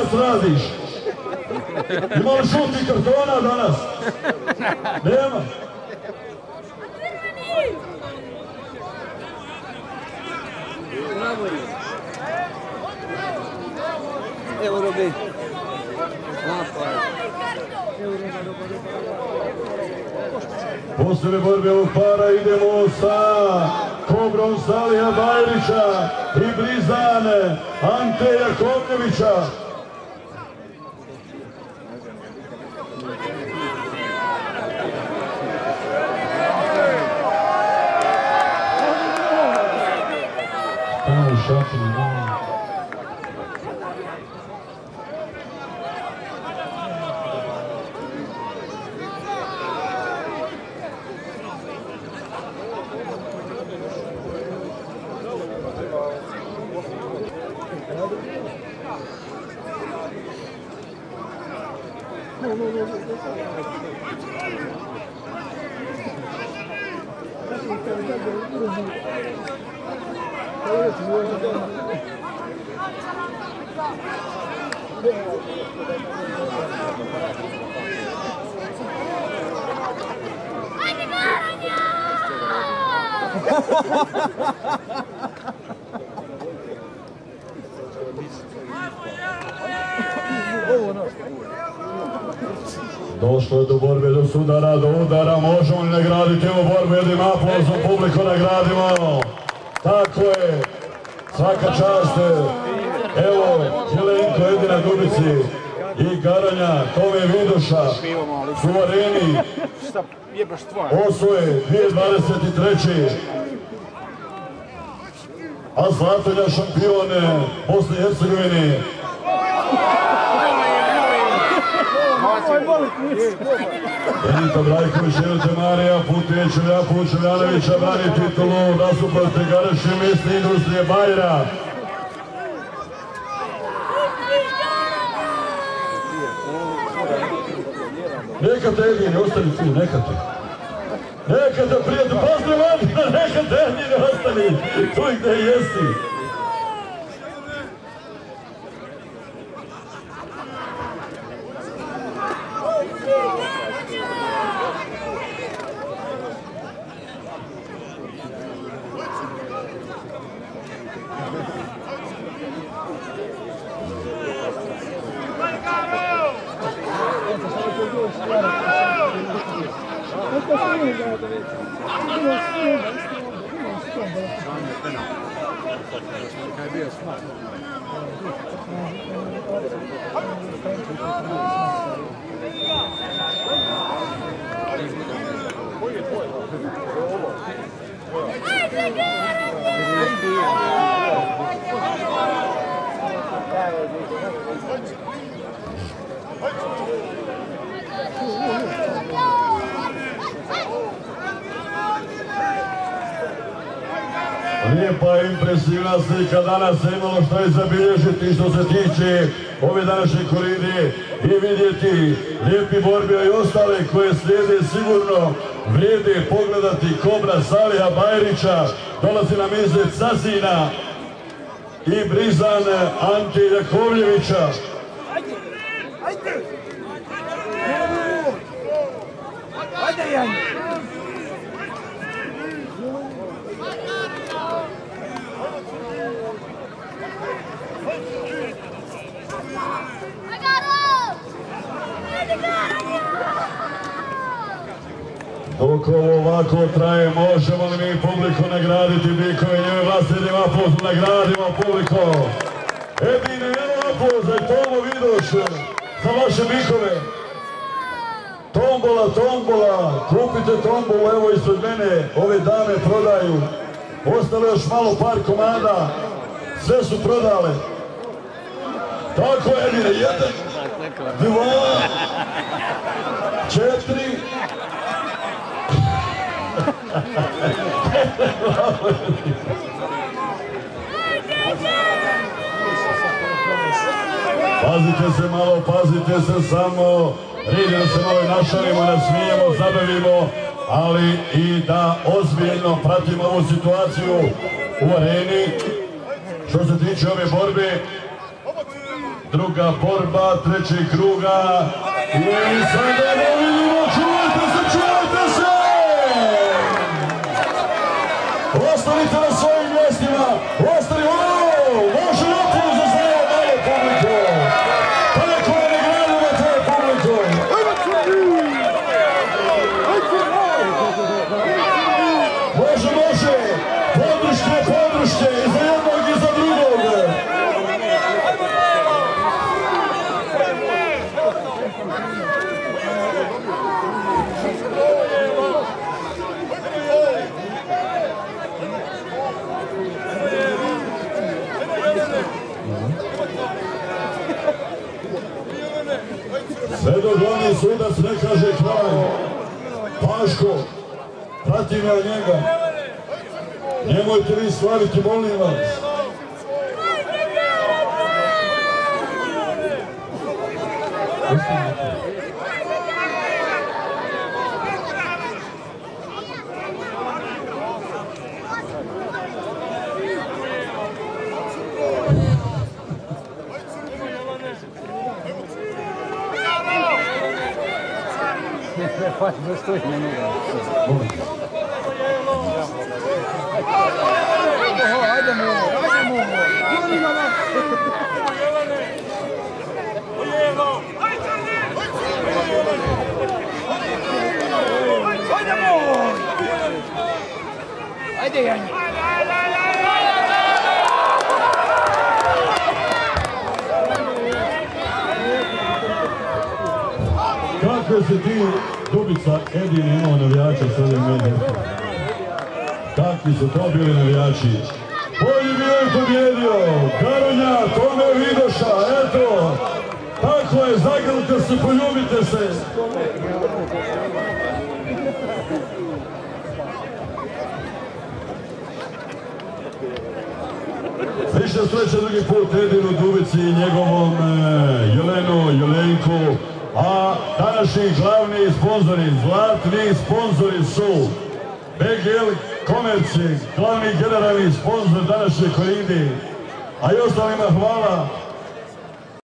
danas radiš? Ima li žutih kartona danas? Nema. Evo robi. Poslije borbe ovog para idemo sa Kobrom Salija Bajrića i Blizane Ante Jakovljevića. Došlo je do borbe, do sudara, do udara, možemo li nagraditi ovu borbu, jednim aplauzom publiku nagradimo. Tako je, svaka čast, evo, Jelenko Edina Dubici i Garanja, Tome Viduša, su u areni, osvoje 2023. A Zlatonja šampione Bosne i Hercegovine. Benito Brajković, Ilče Marija Putić, Ljapuć, Ljanovića brani titulu nasuprot Garaši mesne industrije Bajra. Neka te Edine, ostani tu, neka te. Neka te prijatelj, pozdrav Adina, neka te Edine, ostani tu gde jesi. Lijepa impresivna slika danas je imalo što je zabilježiti što se tiče ove današnje koride i vidjeti lijepi borbi i ostale koje slijede sigurno vrijede pogledati. Kobra Salija Bajrića, dolazi na mjesec Sazina i Brizan Ante Jakovljevića. Ajde Jan! Dok ovo ovako traje, možemo li mi publiku nagraditi bikove i njoj vlastnim aplauzom nagradimo publiku. Edine, evo aplauza i Tomo Vidoš za vaše bikove. Tombola, tombola, kupite tombolu, evo ispred mene, ove dame prodaju. Ostalo još malo par komada, sve su prodale. Tako Edine, 1, 2, 4. Pazite se malo, pazite se samo, ridimo se malo i našalimo, nasmijemo, zabavimo, ali i da ozbiljno pratimo ovu situaciju u areni. Što se tiče ove borbe, druga borba, trećeg kruga. I sada da vidimo, čuvajte se! Ostanite na svojim mjestima, može napol za zelo malo publiku. Tako je nagradimo tvoje publiku. Može, podrške, i za jednog i za drugog. Sve dok glavni sudac ne kaže kraj, Paško, prati me od njega. Nemojte vi slaviti, molim vas. Ne stoji na njega. Ajde mu. Ajde Janji. Kako se ti, Dubica, jedini imao navijača s ovim medijom? Kakvi su to bili navijači? Bolji bio je pobjedio, Karonja, Tome Vidoša, eto! Tako je, zagrlite se, poljubite se! Više sreće drugi put Edinu Dubici i njegovom Jelenku, a današnji glavni sponzori, zlatni sponzori su BGL Komerci, glavni generalni sponzor današnje koridi, a i ostalima hvala.